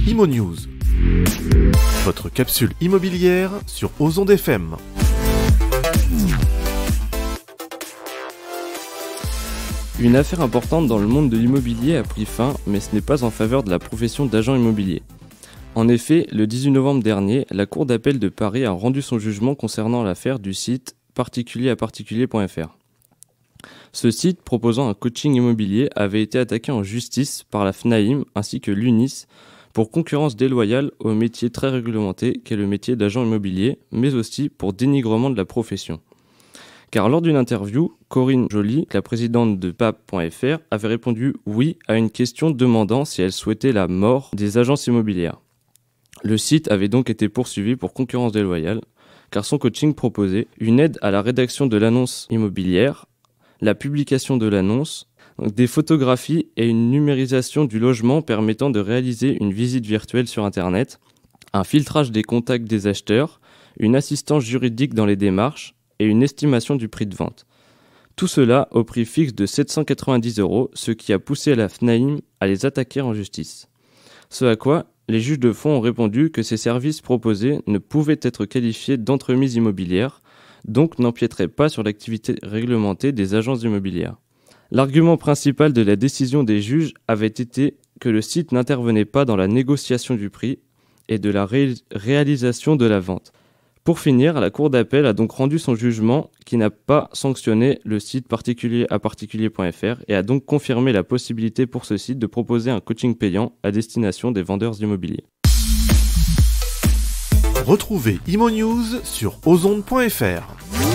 Imo News, votre capsule immobilière sur Ozon FM. Une affaire importante dans le monde de l'immobilier a pris fin, mais ce n'est pas en faveur de la profession d'agent immobilier. En effet, le 18 novembre dernier, la Cour d'appel de Paris a rendu son jugement concernant l'affaire du site particulier-à-particulier.fr. Ce site, proposant un coaching immobilier, avait été attaqué en justice par la FNAIM ainsi que l'UNIS pour concurrence déloyale au métier très réglementé qu'est le métier d'agent immobilier, mais aussi pour dénigrement de la profession. Car lors d'une interview, Corinne Joly, la présidente de PAP.fr, avait répondu oui à une question demandant si elle souhaitait la mort des agences immobilières. Le site avait donc été poursuivi pour concurrence déloyale, car son coaching proposait une aide à la rédaction de l'annonce immobilière, la publication de l'annonce, des photographies et une numérisation du logement permettant de réaliser une visite virtuelle sur Internet, un filtrage des contacts des acheteurs, une assistance juridique dans les démarches et une estimation du prix de vente. Tout cela au prix fixe de 790 €, ce qui a poussé la FNAIM à les attaquer en justice. Ce à quoi les juges de fond ont répondu que ces services proposés ne pouvaient être qualifiés d'entremise immobilière, donc n'empiéteraient pas sur l'activité réglementée des agences immobilières. L'argument principal de la décision des juges avait été que le site n'intervenait pas dans la négociation du prix et de la réalisation de la vente. Pour finir, la Cour d'appel a donc rendu son jugement qui n'a pas sanctionné le site particulier-à-particulier.fr et a donc confirmé la possibilité pour ce site de proposer un coaching payant à destination des vendeurs immobiliers. Retrouvez Imo News sur Ozon.fr.